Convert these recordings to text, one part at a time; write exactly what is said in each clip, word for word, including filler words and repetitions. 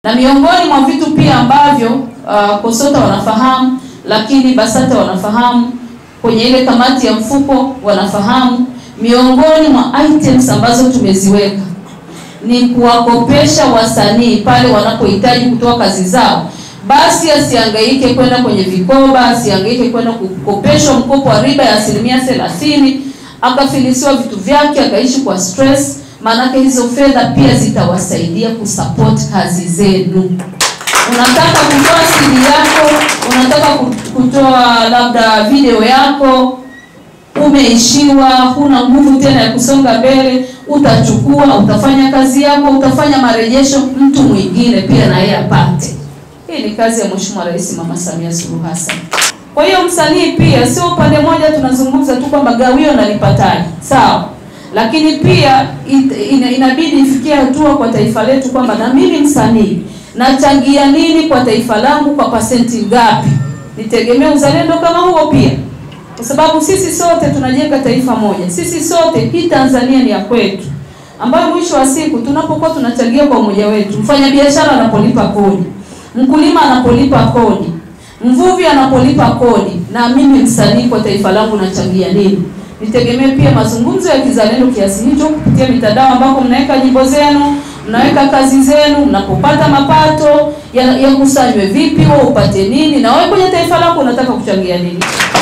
Na miongoni mwa vitu pia ambavyo uh, KOSOTA wanafahamu, lakini BASATA wanafahamu, kwenye ile kamati ya mfuko wanafahamu, miongoni mwa items ambazo tumeziweka ni kuwakopesha wasanii pale wanapohitaji kutoa kazi zao. Basi asihangaike kwenda kwenye vikoba, asihangaike kwenda kukopeshwa mkopo wa riba ya asilimia thelathini, akafilisiwa vitu vyake, akaishi kwa stress. Maanake hizo fedha pia zitawasaidia kusupport kazi zenu. Unataka kutoa C D yako, unataka kutoa labda video yako, umeishiwa, huna nguvu tena ya kusonga mbele, utachukua, utafanya kazi yako, utafanya marejesho, mtu mwingine pia na yeye apate. Hii ni kazi ya Mheshimiwa Rais Mama Samia Suluhu Hassan. Kwa hiyo msanii pia sio upande mmoja tunazungumza tu kwamba gawio na lipataje. Sawa. Lakini pia it, ina, inabidi ifikie hatua kwa taifa letu kwamba na mimi msanii nachangia nini kwa taifa langu, kwa pasenti ngapi. Nitegemea uzalendo kama huo pia. Kwa sababu sisi sote tunajenga taifa moja. Sisi sote hii Tanzania ni ya kwetu. Ambayo mwisho wa siku tunapokuwa tunachangia kwa umoja wetu, mfanyabiashara anapolipa kodi, mkulima anapolipa kodi, mvuvi anapolipa kodi, na mimi msanii kwa taifa langu nachangia nini. Nitegemea pia mazungumzo ya kizalendo kiasi hicho kupitia mitandao ambako mnaweka nyimbo zenu, mnaweka kazi zenu, mnapopata mapato yakusanywe vipi, wewe upate nini, na wewe kwenye taifa lako unataka kuchangia nini.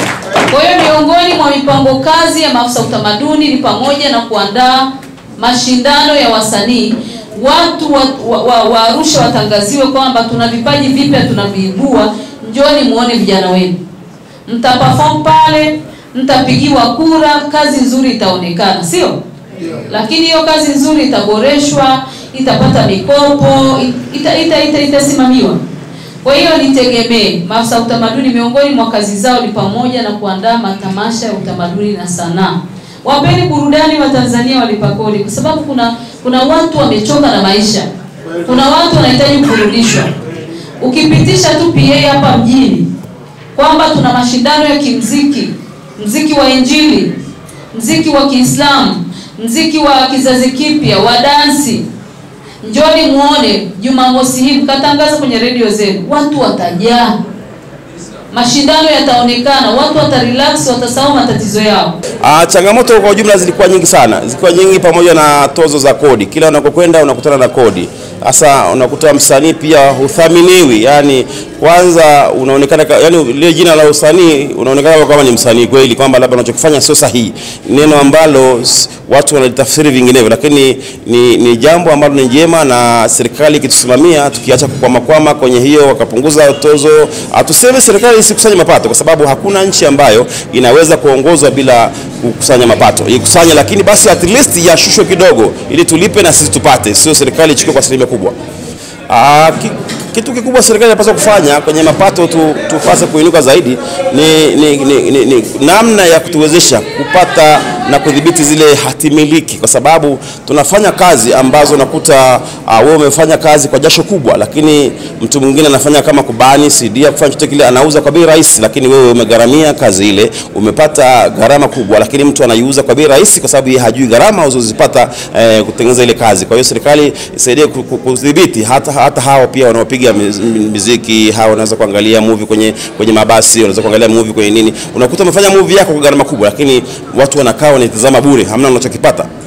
Kwa hiyo miongoni mwa mipango kazi ya Maafisa Utamaduni ni pamoja na kuandaa mashindano ya wasanii. Watu wa, wa, wa Arusha watangaziwe kwamba tuna vipaji vipya tunaviibua, njoni muone vijana wenu. Mtaperform pale, mtapigiwa kura, kazi nzuri itaonekana, sio? Yeah. Lakini hiyo kazi nzuri itaboreshwa, itapata mikopo, ita ita ita itasimamiwa. Kwa hiyo nitegemee Maafisa Utamaduni miongoni mwa kazi zao ni pamoja na kuandaa matamasha ya utamaduni na sanaa. Wapeni burudani wa Tanzania walipa kodi, kwa sababu kuna kuna watu wamechoka na maisha. Kuna watu wanahitaji kurudishwa. Ukipitisha tu P A hapa mjini kwamba tuna mashindano ya kimuziki, muziki wa Injili, muziki wa Kiislamu, muziki wa kizazi kipya, wa dansi, njoni muone Jumamosi hii, mkatangaza kwenye radio zenu, watu watajaa. Mashindano yataonekana, watu watarelax, watasahau matatizo yao. Ah, changamoto kwa ujumla zilikuwa nyingi sana. Zilikuwa nyingi pamoja na tozo za kodi. Kila unakokwenda unakutana na kodi. Sasa unakuta msanii pia huthaminiwi. Yaani kwanza unaonekana yani ile jina la usanii unaonekana kama ni msanii kweli, kwamba labda unachokifanya sio sahihi. Neno ambalo watu wanalitafsiri vinginevyo, lakini ni, ni jambo ambalo ni jema, na serikali ikitusimamia tukiacha kukwama kwama kwenye hiyo, wakapunguza tozo. Atuseme serikali isikusanye mapato, kwa sababu hakuna nchi ambayo inaweza kuongozwa bila kukusanya mapato. Ikusanye, lakini basi at least yashushwe kidogo ili tulipe na sisi tupate, sio serikali ichukue kwa asilimia kubwa. Ah, kitu kikubwa serikali inapaswa kufanya kwenye mapato tu, tupase kuinuka zaidi ni, ni, ni, ni, ni namna ya kutuwezesha kupata na kudhibiti zile hatimiliki, kwa sababu tunafanya kazi ambazo nakuta uh, wewe umefanya kazi kwa jasho kubwa, lakini mtu mwingine anafanya kama kubani C D kufanya chochote kile, anauza kwa bei rahisi, lakini wewe umegharamia kazi ile, umepata gharama kubwa, lakini mtu anaiuza kwa bei rahisi kwa sababu yeye hajui gharama unazozipata eh, kutengeneza ile kazi. Kwa hiyo serikali isaidie kudhibiti hata hata hao pia wanaopiga muziki, hao wanaweza kuangalia movie kwenye kwenye mabasi, wanaweza kuangalia movie kwenye nini. Unakuta umefanya movie yako kwa gharama kubwa, lakini watu wanakaa wanatazama bure, hamna unachokipata.